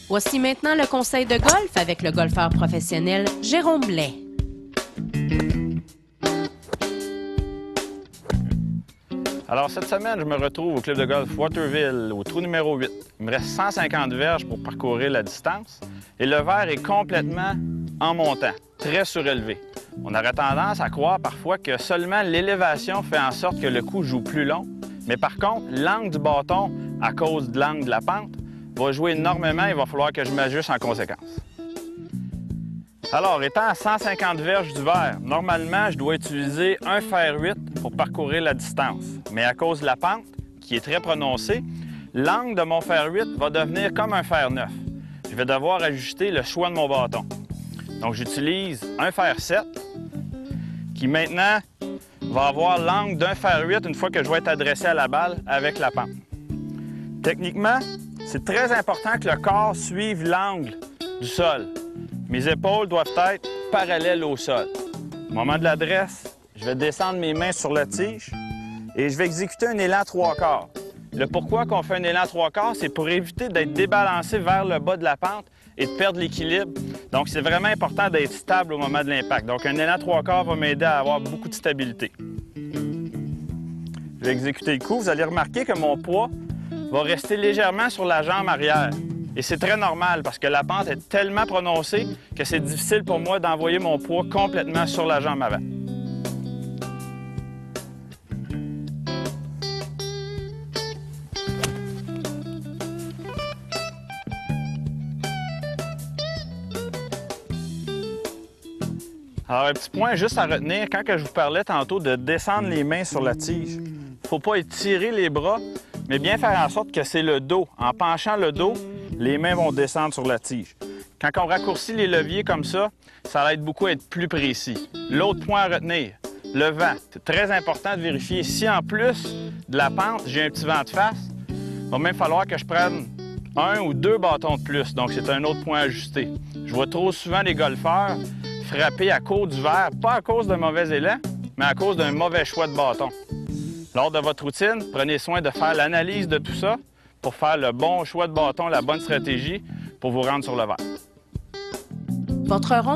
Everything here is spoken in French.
Voici maintenant le conseil de golf avec le golfeur professionnel Jérôme Blais. Alors, cette semaine, je me retrouve au club de golf Waterville, au trou numéro 8. Il me reste 150 verges pour parcourir la distance et le verre est complètement en montant, très surélevé. On aurait tendance à croire parfois que seulement l'élévation fait en sorte que le coup joue plus long, mais par contre, l'angle du bâton, à cause de l'angle de la pente, va jouer énormément et il va falloir que je m'ajuste en conséquence. Alors, étant à 150 verges du verre, normalement, je dois utiliser un fer 8 pour parcourir la distance. Mais à cause de la pente, qui est très prononcée, l'angle de mon fer 8 va devenir comme un fer 9. Je vais devoir ajuster le choix de mon bâton. Donc, j'utilise un fer 7 qui maintenant va avoir l'angle d'un fer 8 une fois que je vais être adressé à la balle avec la pente. Techniquement, c'est très important que le corps suive l'angle du sol. Mes épaules doivent être parallèles au sol. Au moment de l'adresse, je vais descendre mes mains sur la tige et je vais exécuter un élan 3/4. Le pourquoi qu'on fait un élan 3/4, c'est pour éviter d'être débalancé vers le bas de la pente et de perdre l'équilibre. Donc, c'est vraiment important d'être stable au moment de l'impact. Donc, un élan 3/4 va m'aider à avoir beaucoup de stabilité. Je vais exécuter le coup. Vous allez remarquer que mon poids va rester légèrement sur la jambe arrière. Et c'est très normal parce que la pente est tellement prononcée que c'est difficile pour moi d'envoyer mon poids complètement sur la jambe avant. Alors, un petit point juste à retenir, quand je vous parlais tantôt de descendre les mains sur la tige, il ne faut pas étirer les bras, mais bien faire en sorte que c'est le dos. En penchant le dos, les mains vont descendre sur la tige. Quand on raccourcit les leviers comme ça aide beaucoup à être plus précis. L'autre point à retenir, le vent. C'est très important de vérifier si en plus de la pente, j'ai un petit vent de face, il va même falloir que je prenne un ou deux bâtons de plus. Donc, c'est un autre point à ajuster. Je vois trop souvent les golfeurs frapper à cause du verre, pas à cause d'un mauvais élan, mais à cause d'un mauvais choix de bâton. Lors de votre routine, prenez soin de faire l'analyse de tout ça pour faire le bon choix de bâton, la bonne stratégie pour vous rendre sur le verre. Votre rond